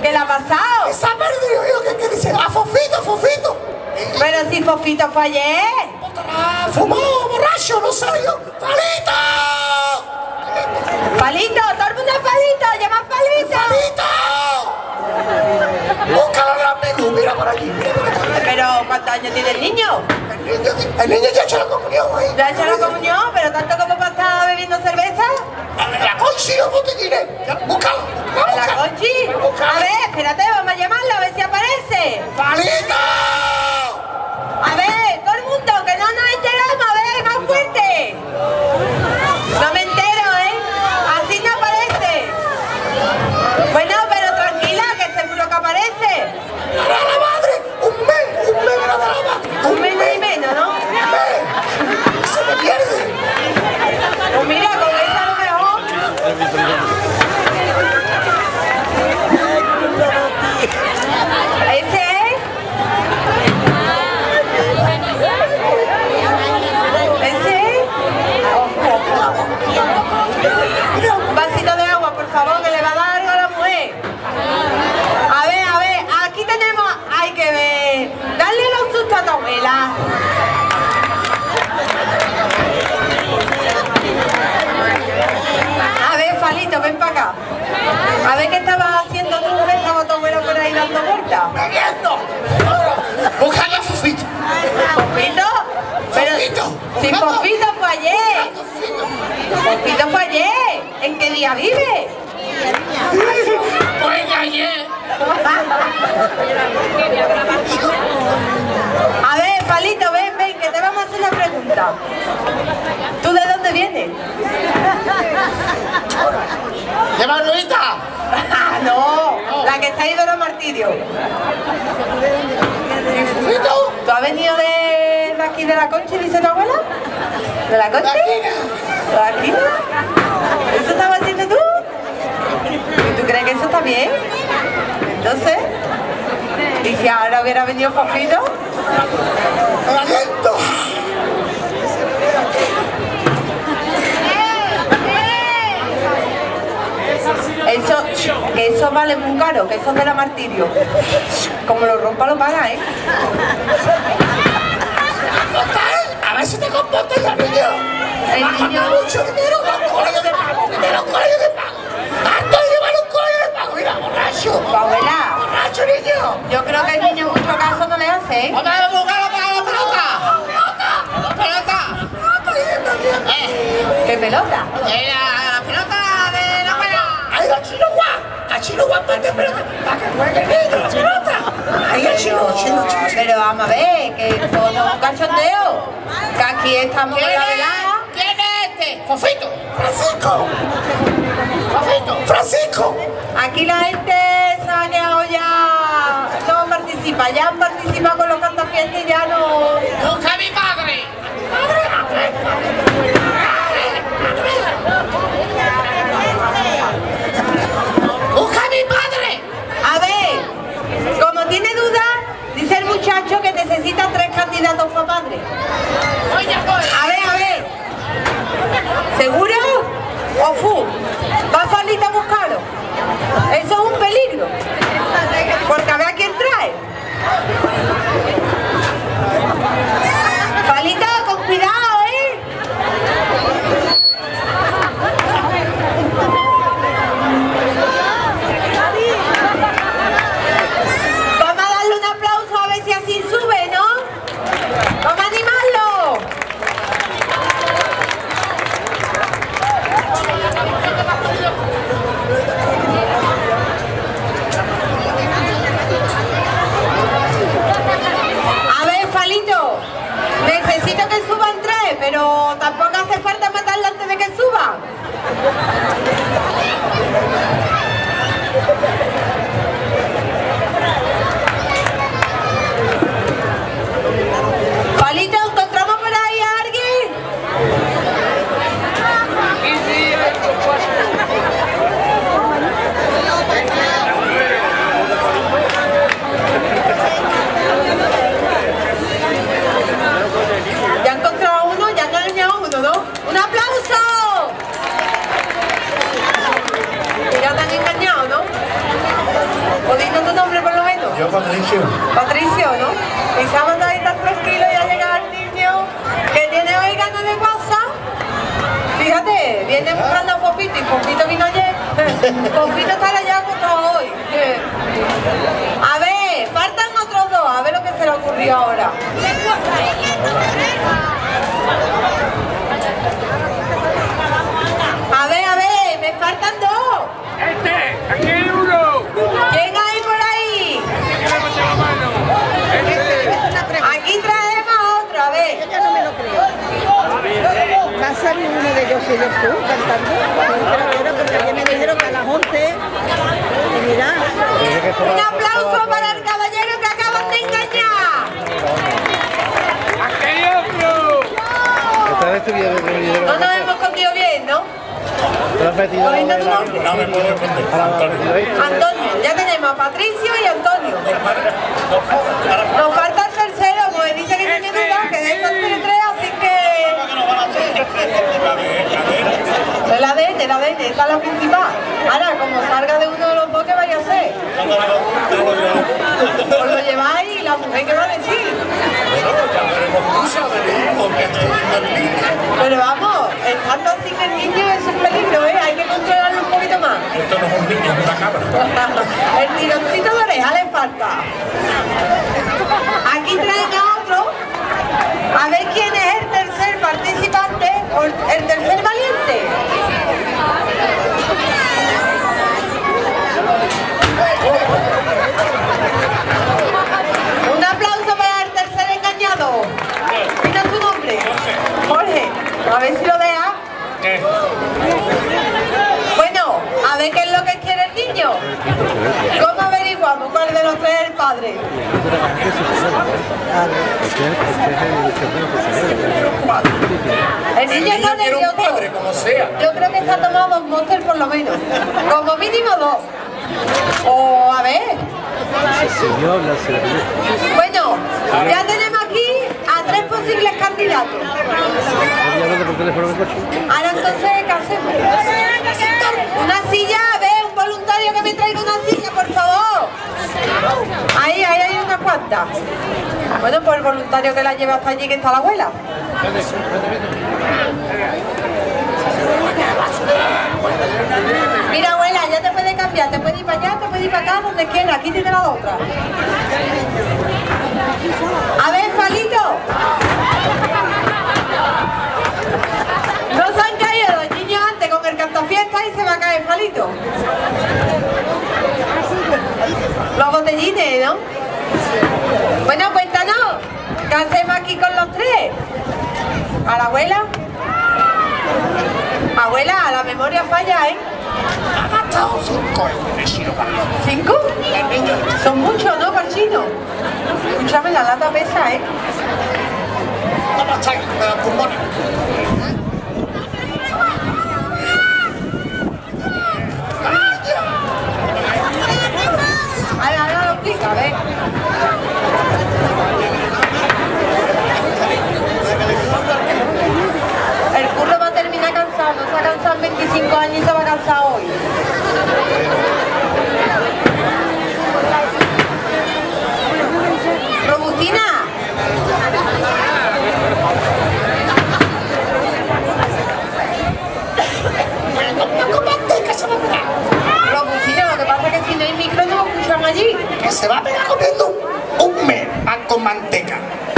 ¿Qué le ha pasado? Se ha perdido, hijo, ¿qué dice? ¡A Fofito, Fofito! Pero si Fofito fue ayer. Estará fumado, borracho, no sé yo. ¡Palito! ¡Palito! ¡Todo el mundo es Palito! ¡Llama a Palito! ¡Palito! Búscalo en la menú, mira por allí, mira por allí. Pero, ¿cuántos años tiene el niño? El niño ya ha hecho la comunión, ¿eh? ¿Ya ha hecho la comunión? ¿Pero tanto como para estar bebiendo cerveza? La Conchi, los botellines. Búscalo. ¿La Conchi? A ver, espérate, vamos a llamarla a ver si aparece. ¡Palito! A ver, todo el mundo, que no nos enteramos, a ver, más fuerte. No me entero, ¿eh? Así no aparece. Bueno, pero tranquila, que seguro que aparece. ¡Para la madre! ¡Un mes era de la madre! Un mes y menos, ¿no? ¡Un mes! ¡Se me pierde! Pues mira, con esa a lo mejor. ¿Ese es? ¿Ese es? Un vasito de agua, por favor, que le va a dar algo a la mujer. A ver, aquí tenemos... Hay que ver... Dale los sustos a tu abuela. A ver, Falito, ven para acá. A ver qué estabas haciendo tú, que estaba tu abuela por ahí dando vueltas. ¡Bebiendo! ¡Buscando a Fofito! ¿Fofito? Pero si Fofito fue ayer. Fofito fue ayer. ¿En qué día vive? Pues ayer. A ver, Falito, ven, que te vamos a hacer una pregunta. ¿Tú de dónde vienes? ¿De Manuelita? No, la que se ha ido a los martirios. ¿Y Fofito? ¿Tú has venido de aquí de la Conchi, dice tu abuela? ¿De la Conchi? ¿De la esquina? ¿Eso estabas haciendo tú? ¿Y tú crees que eso está bien? Entonces, ¿y si ahora hubiera venido Fofito? ¡Aliento! Eso vale muy caro, que eso es de la martirio. Como lo rompa, lo paga, ¿eh? A ver si te comportas ya, niño. El niño... mucho dinero, los colegios de pago. Primero los colegios de pago. Harto de llevar un colegio de pago. Mira, borracho. Abuela, Borracho, niño. yo creo que el niño mucho caso no le hace, ¿eh? ¡Vamos a buscarlo para la pelota! ¡La pelota! ¿Qué pelota? La pelota de la pelota. ¡Ahí la chino guap! ¡La chino guap para pelota! ¡Para que juegue el niño la pelota! ¡Ahí el chino! Pero vamos a ver, que todo es un cachondeo. Que aquí estamos en la velada. ¿Quién es este? ¡Fofito! ¡Francisco! ¡Fofito! ¡Francisco! Aquí la gente se ha quedado ya, todos participan, ya han participado con los cantafiestas y ya no... ¡Busca a mi padre! ¡Busca a mi padre! A ver, como tiene duda, dice el muchacho que necesita 3 candidatos para padre. A ver, ¿seguro? ¿O fu? ¿Va Falita a buscarlo? Eso es un peligro, porque a ver a quién trae. Falita, con cuidado, ¿eh? Fofito vino ayer. Fofito estará ya acostado hoy. A ver, faltan otros dos. A ver lo que se le ocurrió ahora. A ver, me faltan dos. Aquí hay uno. ¿Quién hay por ahí? Aquí traemos otro, a ver. Yo ya no me lo creo. Va a salir uno de ellos y eres tú cantando. Pero porque ayer me dijeron que a las 11. Y mira. Un aplauso para el caballero que acaban de engañar. Aquí hay otro. No nos hemos escondido bien, ¿no? ¿Cogiendo tu nombre? No me puedo responder. Antonio, ya tenemos a Patricio y Antonio. Nos falta el tercero, pues dice que tiene duda, que de estos tres, así que... El ADN, esa es la principal. Ahora, como salga de uno de los dos, ¿qué vaya a hacer? Os lo lleváis y la mujer, ¿qué va a decir? Pero vamos, estando así que el niño es un peligro, ¿eh? Hay que controlarlo un poquito más. Esto no es un niño, es una cabra. El tironcito de oreja le falta. Aquí traen a otro. A ver quién es el tercer participante o el tercer valiente. Un aplauso para el tercer engañado. Mira tu nombre. Jorge. A ver si lo deja. Bueno, a ver qué es lo que quiere el niño. ¿Cómo averiguamos cuál de los tres es el padre? El niño está nervioso. Como sea. Yo creo que se ha tomado 2 Monster por lo menos. Como mínimo 2. O a ver. Bueno, ya tenemos aquí a 3 posibles candidatos. Ahora entonces, ¿qué hacemos? Una silla, a ver, un voluntario que me traiga una silla, por favor. Ahí hay unas cuantas. Bueno, pues el voluntario que la lleva hasta allí, que está la abuela. Mira, abuela, ya te puedes cambiar, te puedes ir para allá, te puedes ir para acá, donde quieras. Aquí tiene la otra. A ver, Falito. No se han caído los niños antes con el cantafiesta y se va a caer Falito. Los botellines, ¿no? Bueno, cuéntanos, ¿qué hacemos aquí con los tres? ¿A la abuela? Abuela, la memoria falla, ¿eh? Ha gastado 5 euros. ¿5? Son muchos, ¿no, para el chino? Escúchame, la lata pesa, ¿eh? No más ahí, me dan pulmones. Ahora lo explica, a ver. El curro va a terminar cansado, no se ha cansado en 25 años y se va a cansar hoy. Robustina. Robustina, lo que pasa es que si no hay micro no lo escuchan allí. Que se va a pegar comiendo un mes pan con manteca.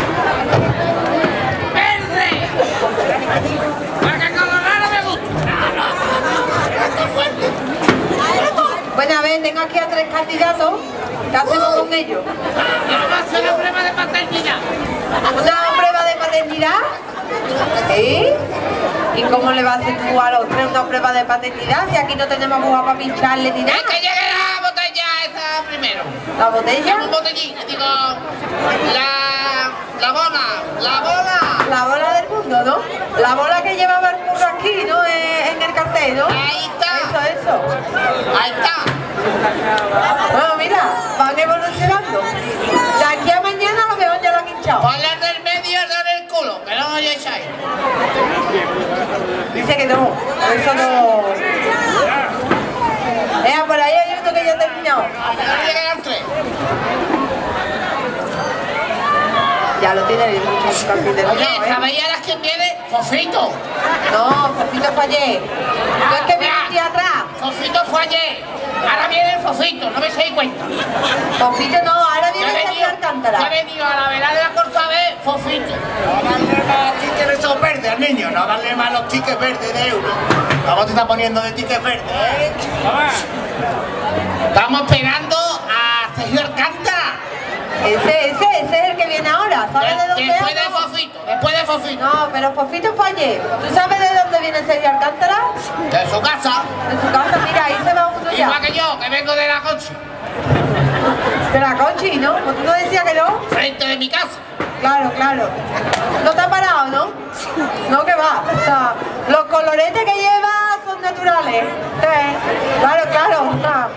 ¡Verde! ¡Porque colorado me gusta! Bueno, a ver, tengo aquí a 3 candidatos. ¿Qué hacemos con ellos? Vamos a hacer una prueba de paternidad. ¿Una prueba de paternidad? ¿Sí? ¿Y cómo le vas a hacer tú a los 3 una prueba de paternidad si aquí no tenemos agua para pincharle ni nada? Es que llegue la botella esa primero. ¿La botella? Un botellín, digo, la bola. La bola del mundo, ¿no? La bola que llevaba el curro aquí, ¿no? En el cartel, ¿no? Ahí está. Eso. Ahí está. Bueno, mira, van evolucionando. De aquí a mañana a lo mejor ya lo han hinchado. Ponle del medio y del el culo, que no os echáis. Dice que no, eso no... Vea, por ahí hay uno que ya ha terminado. No lleguen al 3. Ya lo tiene el muchacho casi terminado, Oye, ¿eh? ¿sabéis a las que viene? Fofito. No, Fofito fallé. No es que viene días atrás. Fofito fue ayer. Ahora viene el Fofito, no me se cuenta. Fofito no, ahora viene Sergio Alcántara. Yo he venido a la velada de la Corsa B, Fofito. No darle más tickets esos verdes al niño, no darle más los tickets verdes de euro. ¿Cómo te está poniendo de tickets verdes, Estamos esperando a Sergio Alcántara. Ese es el que viene ahora. ¿Sabes de dónde Después de anda? Fofito, después de Fofito. No, pero Fofito fue ayer. ¿Tú sabes de dónde viene Sergio Alcántara? De su casa. De su casa, mira, ahí se va uno ya. Igual que yo, que vengo de la Conchi. De la Conchi, ¿no? Pues tú no decías que no. Frente de mi casa. Claro, claro. No te ha parado, ¿no? No, que va. O sea, los coloretes que lleva son naturales. Claro, claro.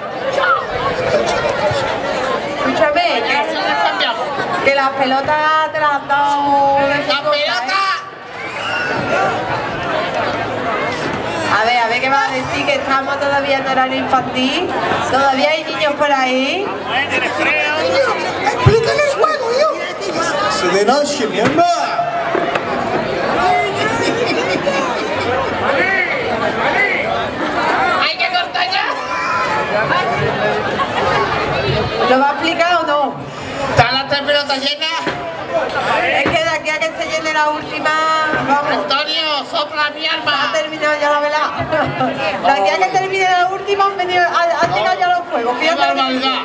Escúchame, que las pelotas te las han dado... ¡La pelota! A ver qué va a decir, que estamos todavía en horario infantil. Todavía hay niños por ahí. Explícale el juego, yo. Se de noche, mi hermano. ¡Hay que cortar ya! ¿Lo va a explicar o no? ¿Están las tres pelotas llenas? Es que de aquí a que se llene la última, vamos, Antonio, sopla mi ha alma. terminado ya la velada. De aquí a que termine la última han llegado ya los fuegos. ¡Qué Fíjate. barbaridad!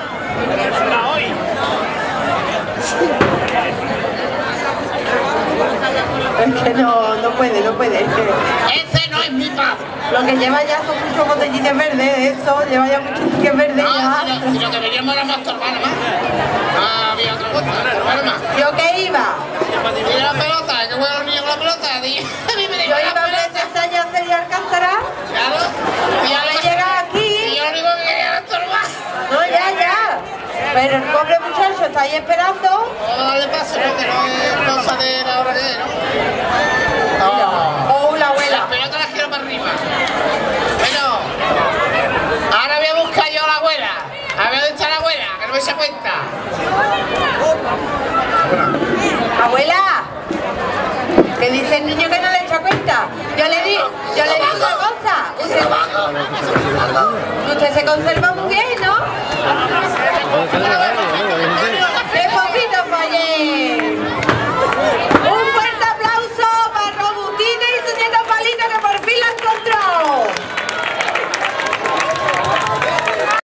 Es que no puede. Ese no es mi padre. Lo que lleva ya son muchos botellines verdes, eso, lleva ya muchos tickets verdes No, ya. si lo que veníamos era más tu hermana más. No había otra cosa, tu hermana más. ¿Yo qué iba? Dile la pelota, que juegan los niños con la pelota. Dile, a mí me Yo deja iba la a pelota. presentar ya a Sergio Alcántara. Claro. Y ahora Llega aquí. Y yo lo único que quería era estorbar. No, ya. Pero el pobre muchacho está ahí esperando. No le pase, ¿no? Que no es cosa de la hora que es, ¿no? Oh, la Las abuela. pelotas las quiero para arriba. Bueno, ahora voy a buscar yo a la abuela. A ver dónde está la abuela, que no me se cuenta. Abuela, ¿qué dice el niño que no le echa cuenta? Yo le di una cosa. Usted se conserva muy bien, ¿no?